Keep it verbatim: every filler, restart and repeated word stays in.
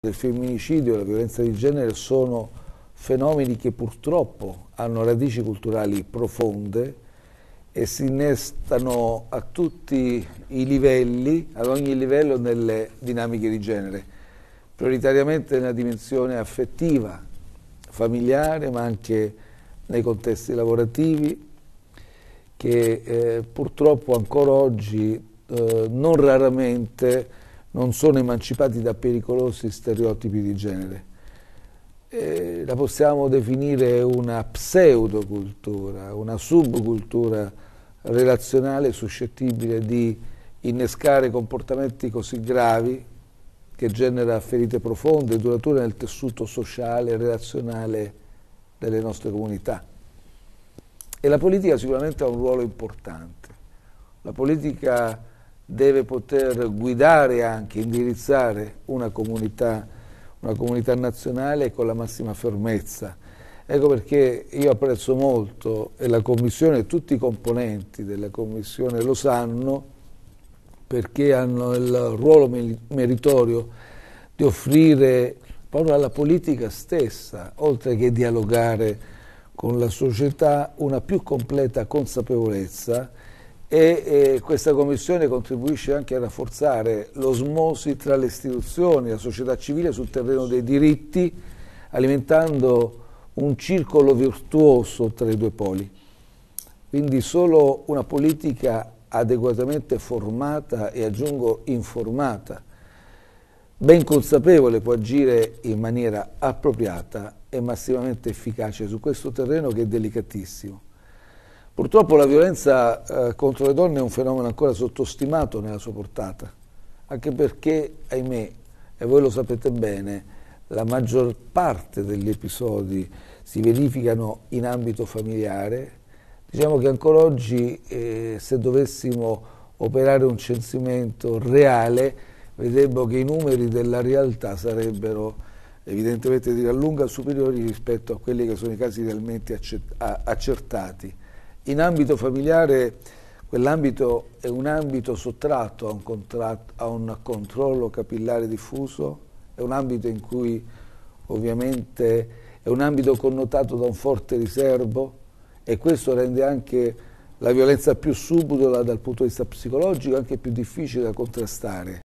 Il femminicidio e la violenza di genere sono fenomeni che purtroppo hanno radici culturali profonde e si innestano a tutti i livelli, ad ogni livello nelle dinamiche di genere, prioritariamente nella dimensione affettiva, familiare, ma anche nei contesti lavorativi, che eh, purtroppo ancora oggi eh, non raramente non sono emancipati da pericolosi stereotipi di genere. E la possiamo definire una pseudocultura, una subcultura relazionale suscettibile di innescare comportamenti così gravi che genera ferite profonde e durature nel tessuto sociale e relazionale delle nostre comunità. E la politica sicuramente ha un ruolo importante. La politica deve poter guidare anche, indirizzare una comunità, una comunità nazionale con la massima fermezza. Ecco perché io apprezzo molto, e la Commissione e tutti i componenti della Commissione lo sanno, perché hanno il ruolo meritorio di offrire proprio alla politica stessa, oltre che dialogare con la società, una più completa consapevolezza. E, e questa Commissione contribuisce anche a rafforzare l'osmosi tra le istituzioni e la società civile sul terreno dei diritti, alimentando un circolo virtuoso tra i due poli. Quindi solo una politica adeguatamente formata e, aggiungo, informata, ben consapevole, può agire in maniera appropriata e massimamente efficace su questo terreno che è delicatissimo. Purtroppo la violenza eh, contro le donne è un fenomeno ancora sottostimato nella sua portata, anche perché, ahimè, e voi lo sapete bene, la maggior parte degli episodi si verificano in ambito familiare. Diciamo che ancora oggi, eh, se dovessimo operare un censimento reale, vedremo che i numeri della realtà sarebbero evidentemente di gran lunga superiori rispetto a quelli che sono i casi realmente accertati. In ambito familiare, quell'ambito è un ambito sottratto a un, a un controllo capillare diffuso, è un ambito in cui ovviamente è un ambito connotato da un forte riserbo, e questo rende anche la violenza più subdola dal punto di vista psicologico anche più difficile da contrastare.